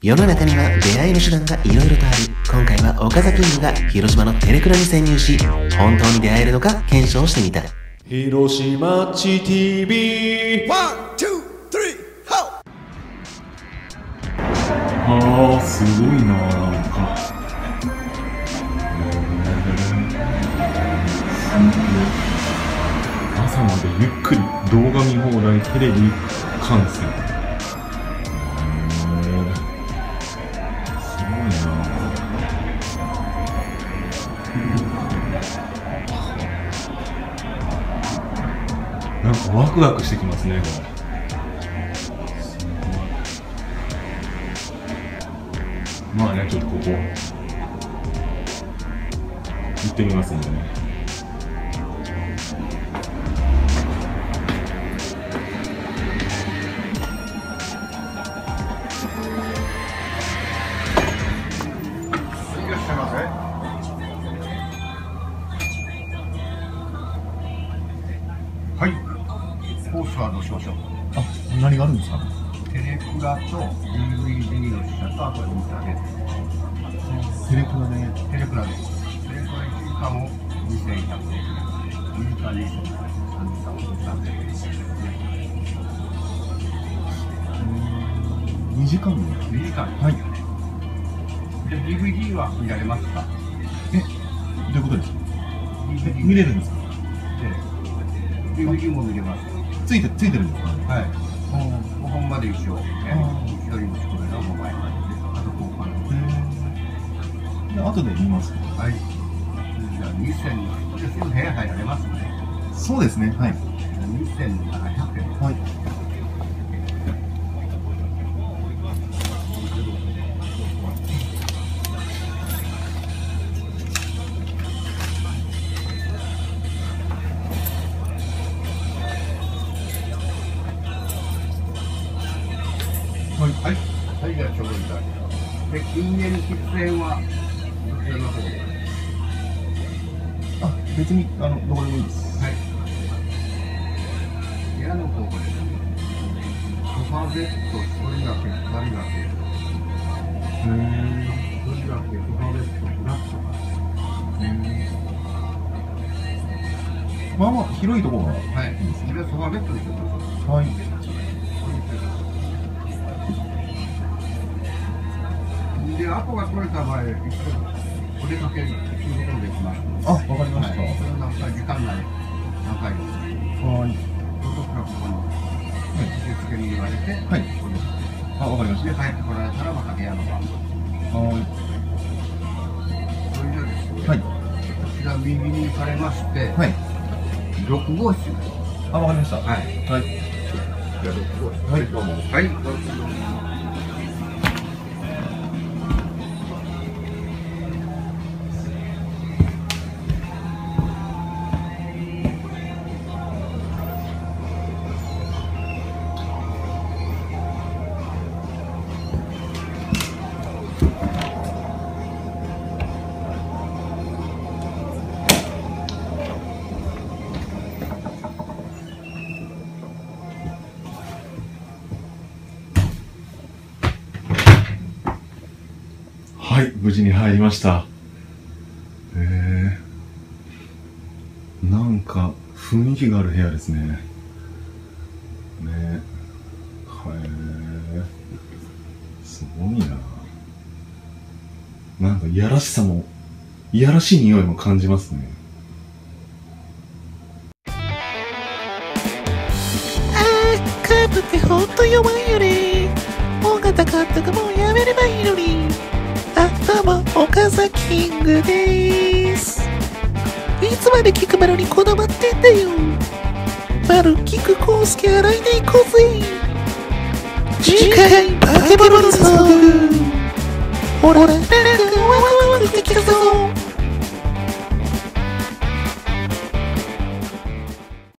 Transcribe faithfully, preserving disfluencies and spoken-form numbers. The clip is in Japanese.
世の中には出会いの手段がいろいろとある。今回は岡崎キングが広島のテレクラに潜入し、本当に出会えるのか検証してみた。 広島ち ティービーワン、ツー、スリー、ハあー、すごいな、なんか朝までゆっくり動画見放題テレビ観戦。すごいな。なんかワクワクしてきますね、これ。まあね、ちょっとここ行ってみますんでね。 はい、コースはどうしましょう。 あ、何があるんですか？ テレクラと ディーブイディー の試写と、あとインターネット。 テレクラで。 テレクラです。テレクラいちじかんもにせんひゃくえん。にじかんにせんさんじかんもさんぜんえんですね。 にじかんも。 にじかん。 はい。 で、ディーブイディー は見られますか？ え、どういうことですか？え、見れるんですか？ ディーブイディー も見れます。 ついて、ついてるんですか？ はい。ごほんまで一緒。一人持ち込めのごまいまでです。あと交換です。 で、後で見ます。 はい。じゃあにせん、ですぐ部屋入られますね。 そうですね。はい。 にせんななひゃくえん。 はい。 はい、はい、じゃあ、ちょうどいただきます。で、近縁喫煙は、どちらの方で。 あ、別に、あの、どこでもいいです。 はい。部屋の方がですね、ソファーベッド、一人掛け、二人掛け。 へー。 一人掛け、ソファーベッド、フラットか。 まあまあ、広いところが。 はい。それはソファーベッドにしてください。 はい。 で、アポが取れた場合、一緒にお出かけすることもできます。 あ、わかりました。 はい、それを何回、時間内、何回も。 はい。 その時はここの受付に言われて、 はい。あ、わかりましで、帰ってこられたらまた部屋の番号。 た。はい。 それじゃですね、 はい。 こちら右に行かれまして、 はい。 ろく号室です。 あ、わかりました。 はい。 はい。 じゃあろく号室。 はい、どうも。 はい、どうぞ。 はい、無事に入りました。へえ。なんか雰囲気がある部屋ですね。ね。はい。すごいな。なんかいやらしさも、いやらしい匂いも感じますね。 あー、カープってほんと弱いよね。大型監督もうやめればいいのに。あ、どうも、岡崎キングでーす。いつまで菊丸にこだわってんだよ。丸、菊、康介、洗いでいこうぜ。次回、化け物に遭遇。ほら、なんかワクワクしてきたぞ。